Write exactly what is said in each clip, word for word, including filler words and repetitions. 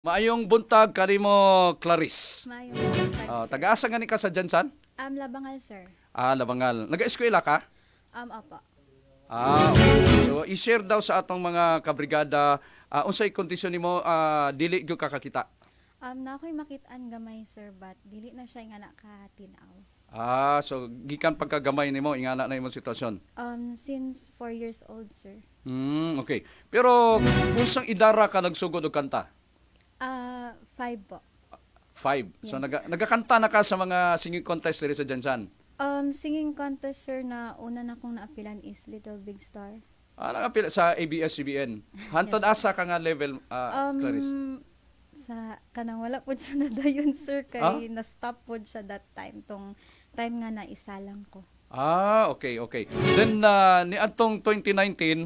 Maayong buntag kanimo Clarice. Maayong buntag, Oh, sir. taga-asa gani ka sa Jansan? Um, Labangal, sir. Ah, Labangal. Naga-eskwela ka? Um, opo. Ah, okay. So i-share daw sa atong mga kabrigada uh, unsay kondisyon nimo uh, dili gyud kakakita. Um, na ako'y makitaan gamay, sir, but dili na siya nga nakatinaw. Ah, so gikan pagkagamay nimo ingana na imong sitwasyon. Um, since four years old, sir. Hmm, okay. Pero unsang idara ka nagsugod og kanta? Ah, five po. Five. So Yes. naga, nagakanta na ka sa mga singing contest diri sa Jansan? Um, singing contest, sir, na una na kong naapilan is Little Big Star. Ah, nakapila sa A B S C B N. Hantod Yes. asa ka nga level, uh, Um, Clarice? sa kanang wala po siya na dayon, sir, kay Ah? na-stop po siya that time. Tong time nga na isa lang ko. Ah, okay, okay. Then, uh, ni atong twenty nineteen,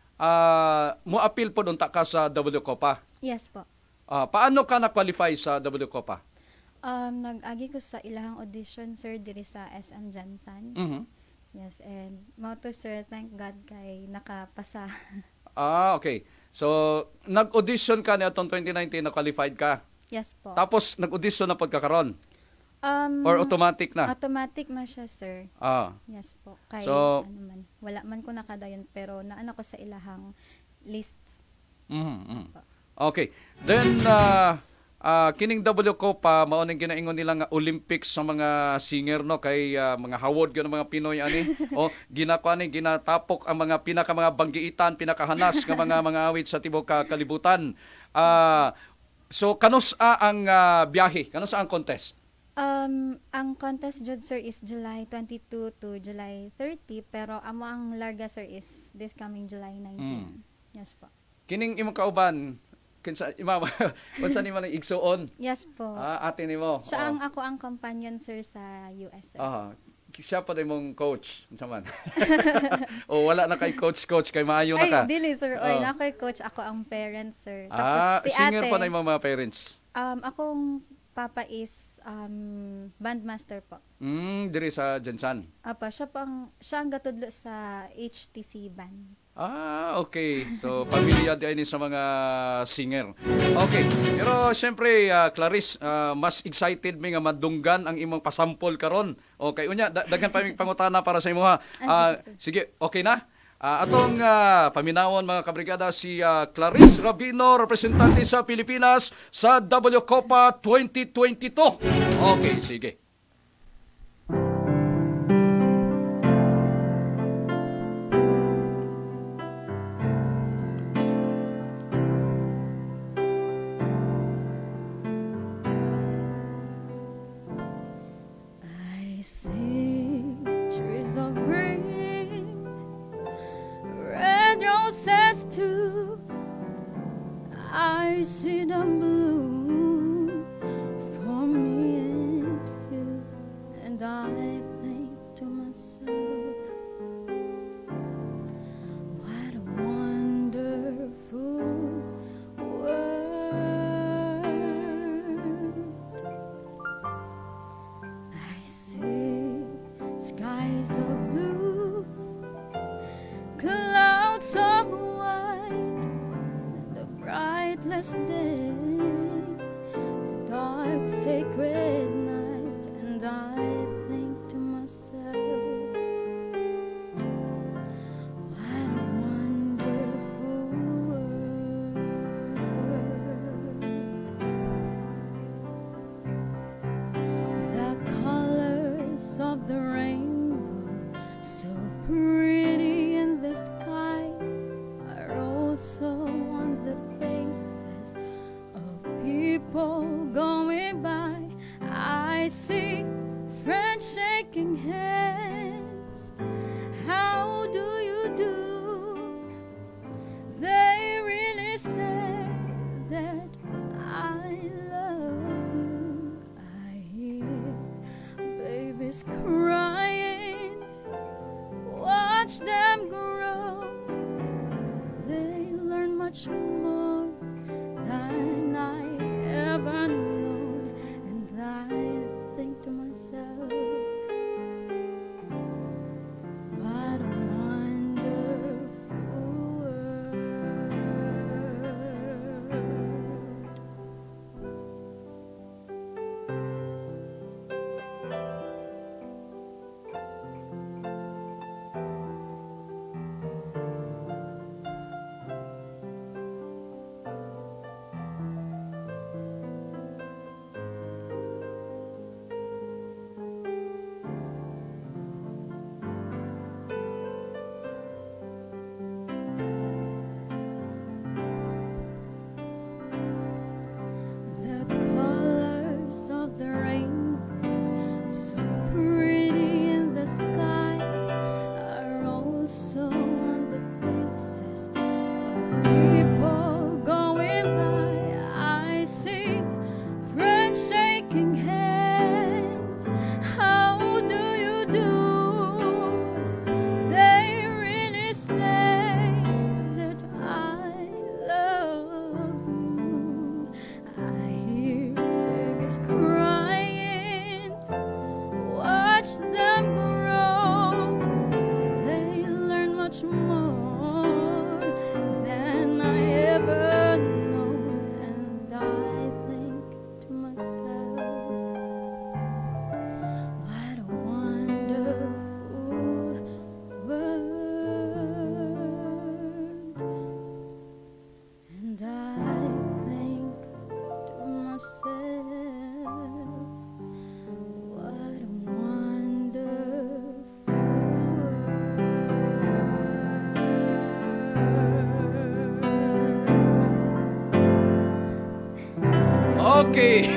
uh, mo-appeal po unta ka sa W C O P A. Yes po. Ah, paano ka na-qualify sa W C O P A? Um, nag-agi ko sa ilahang audition, sir, diri sa S M Jansan. Mhm. Yes, and mo to, sir, thank God kay nakapasa. Ah, okay. So, nag-audition ka ni atong twenty nineteen, na-qualified ka. Yes po. Tapos, nag-audition na pagkakaroon? Um, Or automatic na? automatic na siya, sir. Ah. Yes po. Kay, So- ano man, wala man ko nakadayon, pero naano ko sa ilahang lists. Mhm, mhm. Okay. Then, uh, uh, kining W C O P A, mao ning ginaingon nila nga Olympics sa mga singer, no? Kay uh, mga hawod gyud ang mga Pinoy ani. O ginakuha ni ginatapok ang mga pinaka mga banggiitan, pinakahanas nga mga mga awit sa tibuok ka kalibutan. Uh, so kanusa ang uh, biyahe? Kanusa ang contest? Um, ang contest jud, sir, is July twenty-two to July thirty, pero amo ang larga, sir, is this coming July nineteen. Yes po. Kining imong kauban, kinsa imama unsa nimo nang igsuon? Yes po. Ah, ate nimo. Siya ang ako ang companion, sir, sa U S, sir. Aha. Siya pa din mong coach. Unsa man? O wala na kay coach-coach kay maayo na ka. Ay, dili, sir. Oy, Oh. na ako'y coach, ako ang parent, sir. Ah, Tapos si singer ate, pa na yung mga parents. um, akong papa is um, bandmaster po. Mm, diri sa Jansan. Apa, siya pang siya ang gatudlo sa H T C band. Ah, okay. So, pamilya di ni sa mga singer. Okay. Pero, syempre, uh, Clarice, uh, mas excited mi nga madunggan ang imong pasampol karon. Okay, unya, da- daghan pa mi pangutana para sa imo ha. Ah, Ah, sige, sige, okay na? Ah, atong uh, paminawon mga kabrigada si uh, Clarise Rabino, representante sa Pilipinas sa W C O P A twenty twenty-two. Okay, sige. I see trees of green, red roses too. I see them bloom for me and you, and I think to myself, what a wonderful world. I see skies of blue, clouds of white, the brightless day, the dark sacred night, and I think to myself, what a wonderful world. The colors of the rainbow, so pretty in the sky, are also on the faces of people going by. I see friends shaking hands. How do you do? They really say that I love you. I hear babies crying, watch them grow. They learn much more than I ever known, and I think to myself, what a wonderful. babies crying, watch them grow. They learn much more than I ever know. And I think to myself, what a wonderful world. And I think to myself, what a wonderful world. Okay.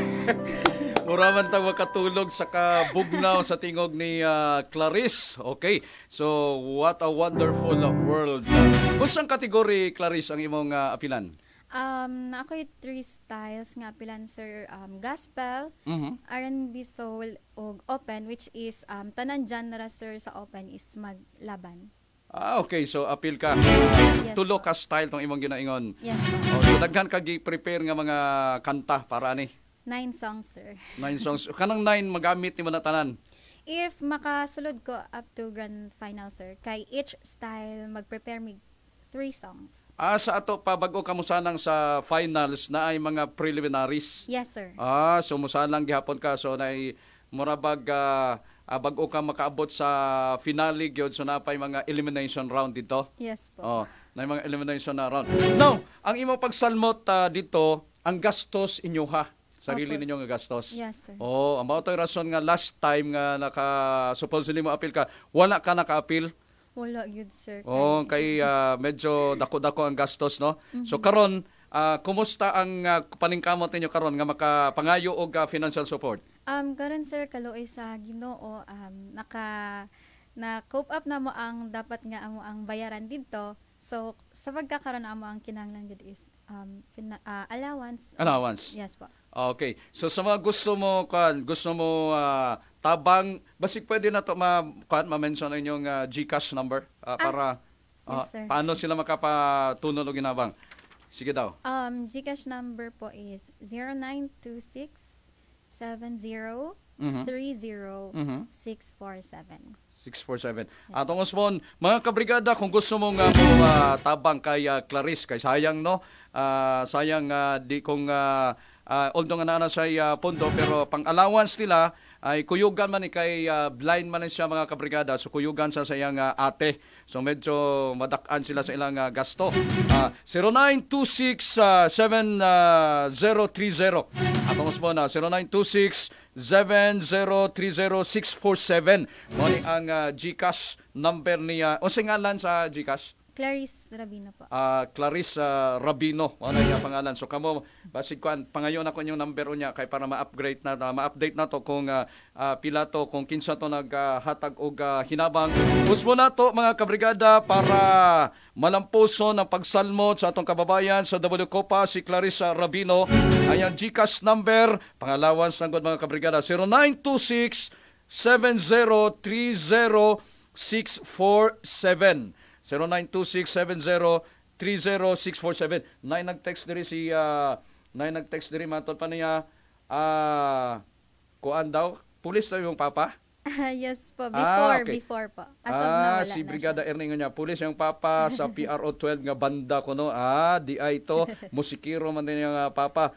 Mura man tayo makatulog sa kabugnaw sa tingog ni uh, Clarice. Okay. So, what a wonderful world. Kusang kategory, Clarice, ang imong uh, apilan? Um, ako yung three styles nga pilan, sir. Um, gospel, Mhm. R and B, soul, o open, which is um, tanan genre, sir, sa open is maglaban. Ah, okay. So, apil ka. Uh, Yes, tulo po. ka style tong imong ginaingon. Yes po. Oh, so, daghan ka gi-prepare nga mga kanta para ani. Nine songs, sir. Nine songs. Kanang nine magamit ni mo na tanan. If makasulod ko up to grand final, sir, kay each style mag-prepare me three songs. Ah, sa ato pa bago ka musanang sa finals na ay mga preliminaries. Yes, sir. Ah, so musanang gihapon ka so na murabag uh, uh, bago ka makaabot sa finale gyud so napay mga elimination round dito. Yes po. Oh, na mga elimination na round. Now, ang imong pagsalmot uh, dito, ang gastos inyo ha. Sarili Opo. ninyo nga gastos. Yes, sir. Oh, ang mao rason nga last time nga naka supposedly mo appeal ka, wala ka naka-appeal. Wala good, sir. Oh, kay uh, medyo dako-dako ang gastos, no? So karon, uh, kumusta ang uh, paningkamot ninyo karon nga makapangayo og uh, financial support? Um, karon, sir, kaluoy sa Ginoo, um, naka na cope up na mo ang dapat nga amo ang bayaran dito. So, sa pagkakaroon na amo ang kinahanglan gid is um, pina, uh, allowance. Allowance. Yes po. Okay. So sa mga gusto mo kan, gusto mo uh, tabang, basig pwede na to ma kan ma-mention ang inyong uh, GCash number uh, para uh, yes, sir. paano sila makapatunon og ginabang. Sige daw. Um, GCash number po is zero nine two six seven zero three zero six four seven. six four seven. Atong usbon, mga kabrigada, kung gusto mo nga mo uh, tabang kay uh, Clarice, kay sayang no, uh, sayang uh, di kung uh, uh, although nga na sa uh, pondo, pero pang allowance nila ay kuyugan man ni kay uh, blind man siya mga kabrigada, so kuyugan sa sayang uh, ate. So medyo madak-an sila sa ilang uh, gasto. Uh, zero nine two six seven zero three zero. Atong usbon na zero nine two six seven zero three zero six four seven. Mo ni ang uh, GCash number niya. O singalan sa GCash? Clarice Rabino po. Uh, Clarice uh, Rabino, ano niya pangalan. So kamo basig kuan pangayon ako yung number niya kay para ma-upgrade na uh, ma-update na to kung uh, uh, pila to kung kinsa to naghatag uh, og uh, hinabang. Usmo na to mga kabrigada para malampuson ang pagsalmot sa atong kababayan sa W C O P A si Clarice Rabino. Ayang GCash number pangallowance ng mga kabrigada zero nine two six seven zero three zero six four seven. zero nine two six seven zero three zero six four seven. Nay nag-text diri si uh, nay nag-text diri matod pa niya ah uh, kuan daw pulis daw yung papa. Yes po, Ah, before okay. before po. As of Ah, now, wala si na Brigada siya. Erning niya pulis yung papa sa P R O twelve nga banda kuno. Ah, di ay to musikiro man din yung uh, papa.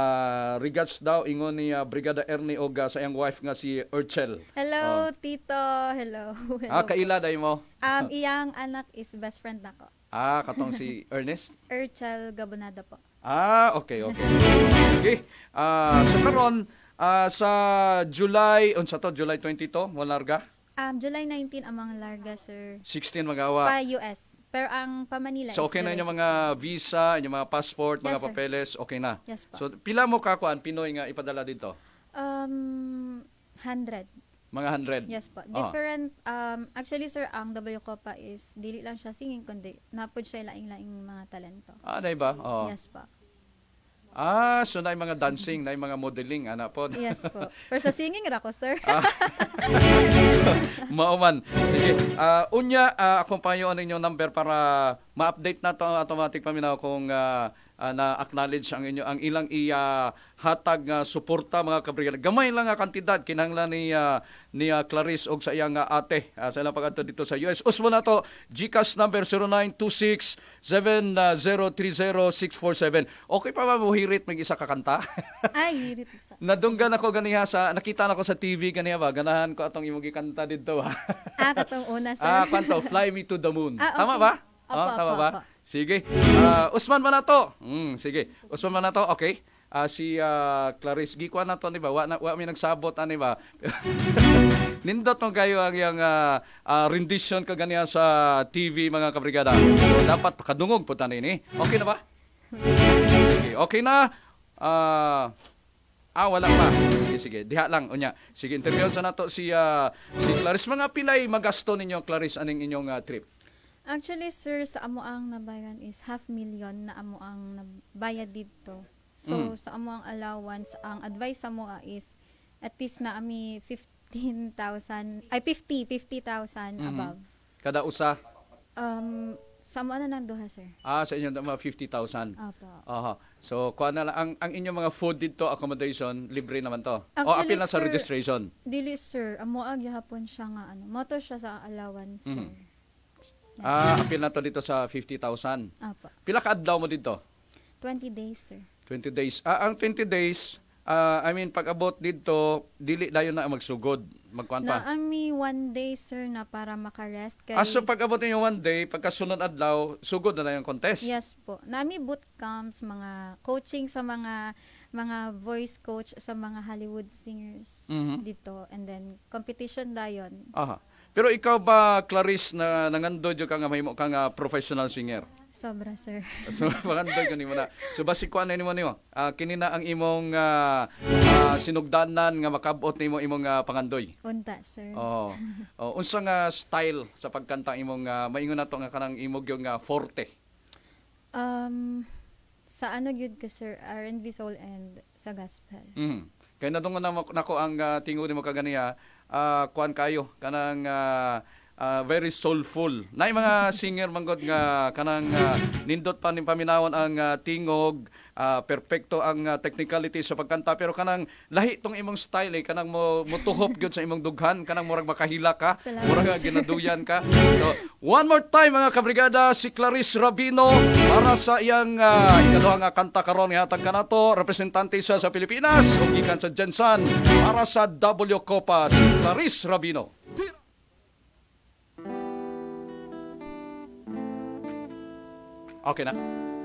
Uh, regards daw ingon ni uh, Brigada Ernie og uh, sa iyang wife nga si Urchel. Hello, Tito. Hello. Hello Ah, po. kaila day mo. Um, iyang anak is best friend nako. Ah, katong si Ernest. Urchel Gabonado po. Ah, okay, okay. Okay. Ah, so karon ah, sa July, unsa to? July twenty-two, mo larga? Um, July nineteenth amang larga, sir. sixteen magawa. Pa U S. Pero ang pa Manila So is okay na July yung mga visa, yung mga passport, mga Yes, sir. papeles, okay na. Yes po. So pila mo ka kuan Pinoy nga ipadala dito? Um, one hundred. Mga one hundred. Yes po. Ah. Different, um, actually, sir, ang W C O P A is, dili lang siya singing, kundi napod siya laing-laing mga talento. Ah, na ba? Oh. Yes po. Ah, so na yung mga dancing, na yung mga modeling, ana po. Yes po. Pero sa singing ra ko, sir. Ah. Mauman. Sige. Ah, unya, uh, akong payo ninyo number para ma-update na to ang automatic paminaw kung uh, ah, na acknowledge ang inyo ang ilang iya hatag nga suporta mga kabrigada. Gamay lang nga kantidad kinahanglan ni ah, ni ah, Clarice og sa iyang ah, ate ah, sa ilang pag-adto dito sa U S. Usmo na to GCash number zero nine two six seven zero three zero six four seven. Okay pa ba mo hirit mag isa ka kanta? Ay, hirit sa. Nadunggan ako ganiha sa nakita na ko sa T V ganiha ba ganahan ko atong imong gikanta dito ha. Ah, katong una, sir. Ah, kanto Fly Me to the Moon. Ah, okay. Tama ba? Opo, Oh, tama opo, ba? opo. Sige. Ah, Usman man na to. Mm, sige. Usman man na to. Okay. Ah, si ah, Clarice gikuan na to ni ba? Wa na wa mi nagsabot ani ba? Nindot mo kayo ang yang ah, ah, rendition ka ganiya sa T V mga kabrigada. So dapat kadungog po tanin ni. Okay na ba? Okay, okay na. Ah, ah wala pa. Sige, sige. Diha lang unya. Sige, interview sa nato si ah, si Clarice. Mga pilay magasto ninyo Clarice aning inyong ah, trip? Actually, sir, sa amo ang nabayan is half million na amo ang nabayad dito. So, Mm. sa amo ang allowance, ang advice sa mo ah, is at least na ami fifteen thousand, ay fifty, fifty thousand Mhm. above. Kada usa Um, sa amo na nanduha, sir. ah sa inyo mga fifty thousand. Opo. Aha. So kuha na lang ang ang inyong mga food dito accommodation libre naman to. O Actually, apil na sa sir, registration. Dili, sir, amo ag gihapon siya nga ano, moto siya sa allowance, sir. Mhm. Ah, apil na to dito sa fifty thousand. Opo. Pila ka adlaw mo dito? twenty days, sir. twenty days. Ah, ang twenty days, ah, I mean pag abot dito, dili dayon na magsugod, magkuan Na pa. ami one day, sir, na para makarest kay Ah, so pag abot niyo one day, pagkasunod adlaw, sugod na na yung contest. Yes po. Nami boot camps, mga coaching sa mga mga voice coach sa mga Hollywood singers Mhm. dito, and then competition dayon. Aha. Pero ikaw ba, Clarice, na nangandod yung ka nga mahimo ka nga professional singer? Sobra, sir. So magandog ka nimo na. So basi kuan na nimo nimo. Ah, kini na ang imong ah, ah, sinugdanan nga makabot nimo imong ah, pangandoy. Unta, sir. Oh. Oh, unsa nga style sa pagkanta imong uh, maingon nato nga kanang imong yung nga forte. Um sa ano gyud ka, sir, R and B soul and sa gospel. Mm. Kay nadungan na mo- nako ang uh, tingod nimo kaganiya, ah, kuan kayo kanang ah, ah, very soulful. Nay mga singer manggod nga kanang ah, nindot pa ning paminawon ang ah, tingog, ah, perpekto ang ah, technicality sa pagkanta pero kanang lahi tong imong style eh, kanang mo mutuhop gyud sa imong dughan, kanang murag makahila ka, Salamat, murag sir. ginaduyan ka. So, one more time mga kabrigada, si Clarice Rabino para sa iyang uh, ikaduhang nga kanta karon nga hatag kanato, representante siya sa Pilipinas ug gikan sa Jensan para sa W C O P A si Clarice Rabino. Okay na.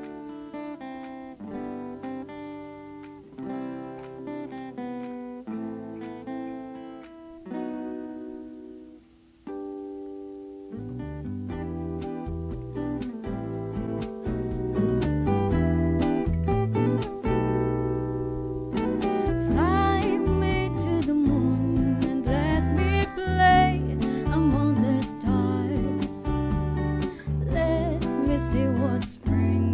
Fly me to the moon and let me play among the stars. Let me see what spring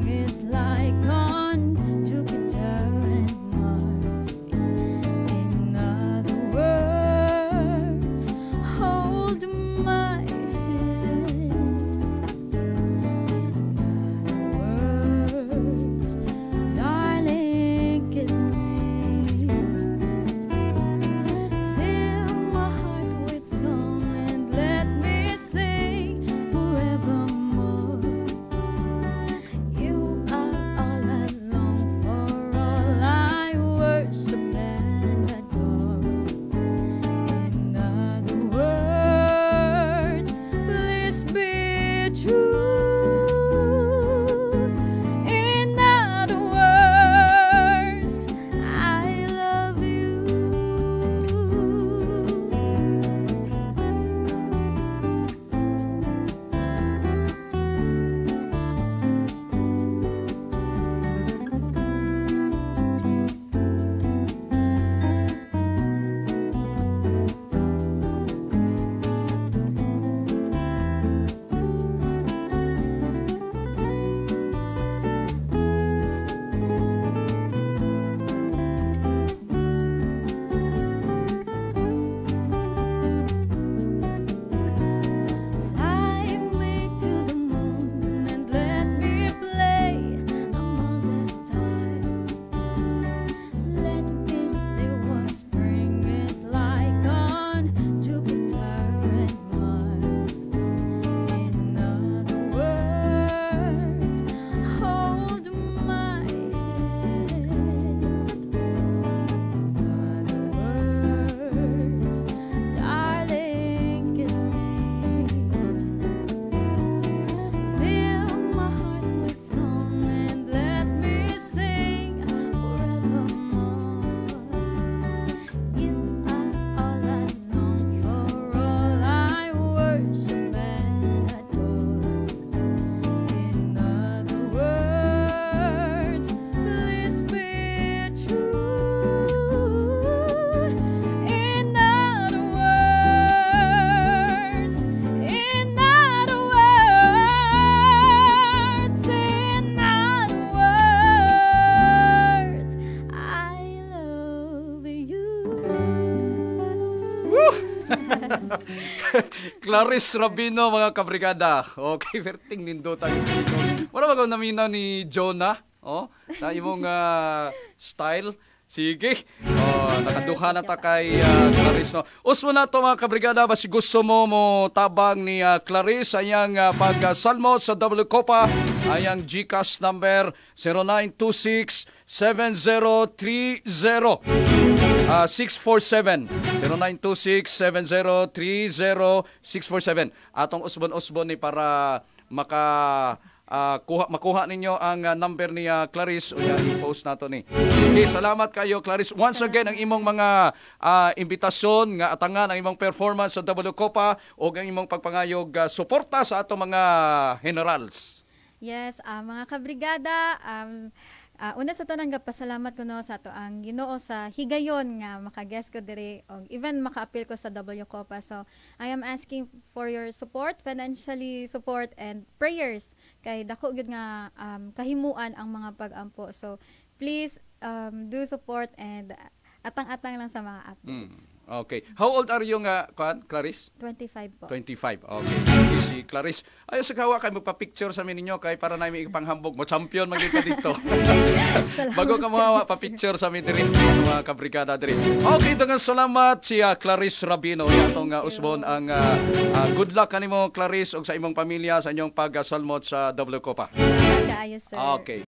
Clarise Rabino, mga kabrigada. Okay, verting nindutan. Wala ba kung namina ni Jonah? Oh, sa imong uh, style. Sige. Oh, nakaduha na ta kay uh, Clarice, no. Usmo na to, mga kabrigada, basi gusto mo mo tabang ni uh, Clarice ayang uh, pagsalmo sa W C O P A, ayang GCash number zero nine two six seven zero three zero six four seven zero nine two six seven zero three zero six four seven. Atong usbon-usbon ni para maka Uh, kuha, makuha ninyo ang uh, number ni uh, Clarice o yan, i-post nato ni. Okay, salamat kayo, Clarice. Once again, ang imong mga uh, imbitasyon nga atangan ang imong performance sa W C O P A o ang imong pagpangayog uh, suporta sa ato mga generals. Yes, uh, mga kabrigada, um, uh, una sa tanang pasalamat ko no sa ato ang Ginoo sa higayon nga maka-guest ko diri o even maka-appeal ko sa W C O P A. So, I am asking for your support, financially support and prayers kay dako gyud nga um, kahimuan ang mga pag-ampo. So, please um, do support and atang-atang lang sa mga updates. Mm. Okay. How old are you nga, uh, Clarice? twenty-five po. twenty-five. Okay. Okay, si Clarice. Ayaw sa kawa kay magpa-picture sa amin ninyo kay para namin ipanghambog mo. Champion magita dito. Bago ka mahawa, pa-picture sa amin diri. Mga kabrigada diri. Okay, dengan salamat si uh, Clarice Rabino. Yatong uh, usbon ang uh, uh, good luck kanimo, Clarice, og sa imong pamilya sa inyong pagsalmot sa W C O P A. Salamat kaayo, sir. Okay.